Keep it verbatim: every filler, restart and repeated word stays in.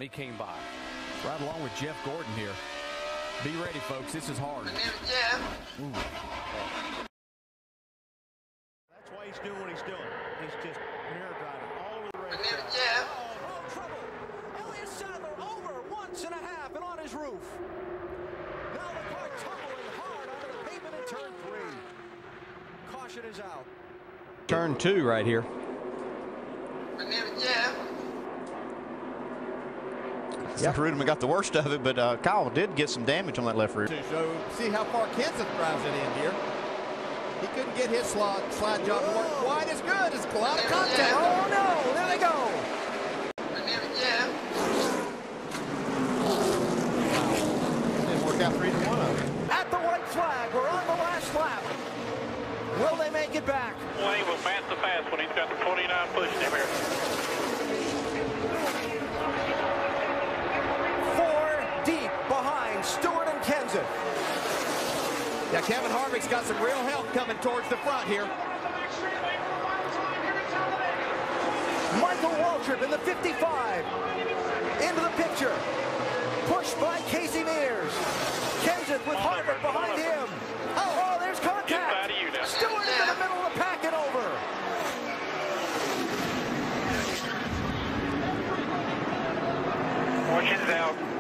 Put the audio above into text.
when he came by. Right along with Jeff Gordon here. Be ready, folks. This is hard. Ooh. That's why he's doing what he's doing. He's just mirror driving all over the racetrack. Oh, trouble. Elliott Sadler over once and a half and on his roof. Now the car tumbling hard onto the pavement in turn three. Caution is out. Turn two right here. Yeah, Rudman got the worst of it, but uh, Kyle did get some damage on that left rear. So see how far Kenseth drives it in here. He couldn't get his slide, slide job to work quite as good as a lot of contact. Oh no, there they go. Didn't work out for either one of them. At the white flag, we're on the last lap. Will they make it back? Wayne will pass the fast when he's got the twenty-nine pushing him here. Deep behind Stewart and Kenseth. Yeah, Kevin Harvick's got some real help coming towards the front here. Michael Waltrip in the fifty-five. Into the picture. Pushed by Casey Mears. Kenseth with Harvick behind him. Oh, oh, there's contact. Stewart into the middle of the pack and over. Caution's out.